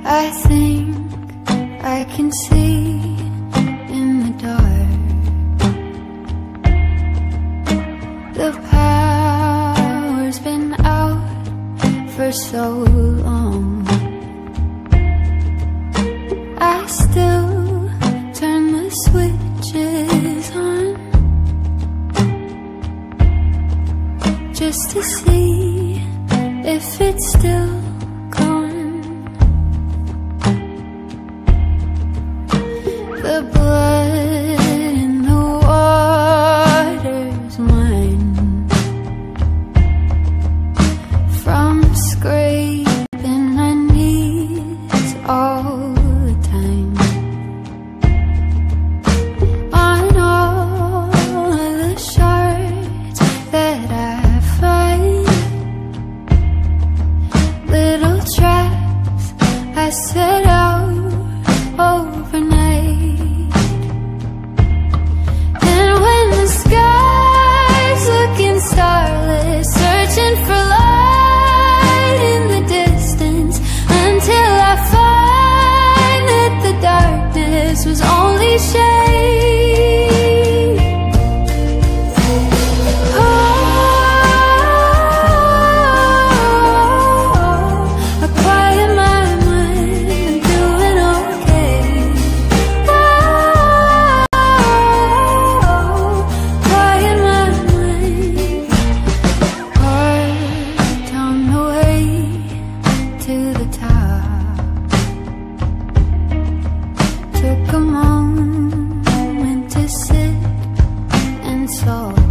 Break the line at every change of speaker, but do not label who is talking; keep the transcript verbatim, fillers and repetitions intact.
I think I can see in the dark. The power's been out for so long. I still turn the switches on just to see if it's still gone. The blood in the water's mine from scraping my knees all the time on all the shards that I find. Little traps I set out overnight, and when the sky's looking starless, searching for light in the distance, until I find that the darkness was only shade. Oh, a quiet mind when I'm doing okay. Oh, quiet mind when heart on the way to the top. Took a moment to sit and solve.